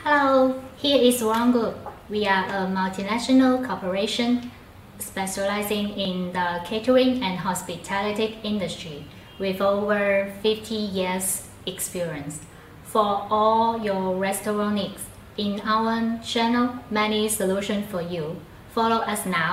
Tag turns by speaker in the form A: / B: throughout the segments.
A: Hello, here is Wrong. We are a multinational corporation specializing in the catering and hospitality industry with over 50 years experience. For all your restaurant needs, in our channel, many solutions for you. Follow us now.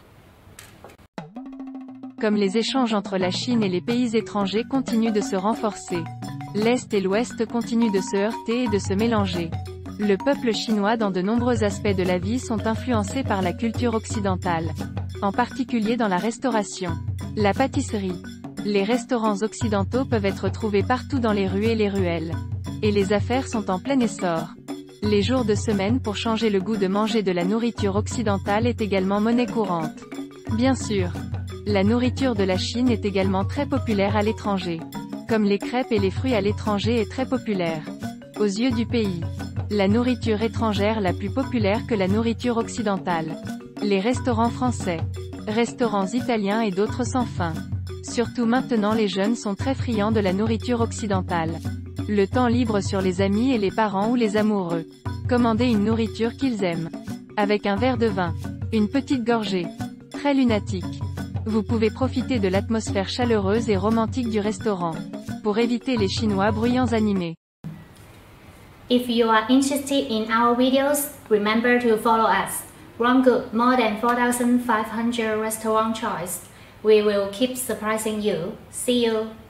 B: Comme les échanges entre la Chine et les pays étrangers continuent de se renforcer. L'Est et l'Ouest continuent de se heurter et de se mélanger. Le peuple chinois dans de nombreux aspects de la vie sont influencés par la culture occidentale. En particulier dans la restauration, la pâtisserie. Les restaurants occidentaux peuvent être trouvés partout dans les rues et les ruelles. Et les affaires sont en plein essor. Les jours de semaine pour changer le goût de manger de la nourriture occidentale est également monnaie courante. Bien sûr, la nourriture de la Chine est également très populaire à l'étranger. Comme les crêpes et les fruits à l'étranger est très populaire. Aux yeux du pays, la nourriture étrangère la plus populaire que la nourriture occidentale. Les restaurants français, restaurants italiens et d'autres sans fin. Surtout maintenant les jeunes sont très friands de la nourriture occidentale. Le temps libre sur les amis et les parents ou les amoureux. Commandez une nourriture qu'ils aiment. Avec un verre de vin. Une petite gorgée. Très lunatique. Vous pouvez profiter de l'atmosphère chaleureuse et romantique du restaurant. Pour éviter les Chinois bruyants animés.
A: If you are interested in our videos, remember to follow us. Wrong, more than 4,500 restaurant choice. We will keep surprising you. See you.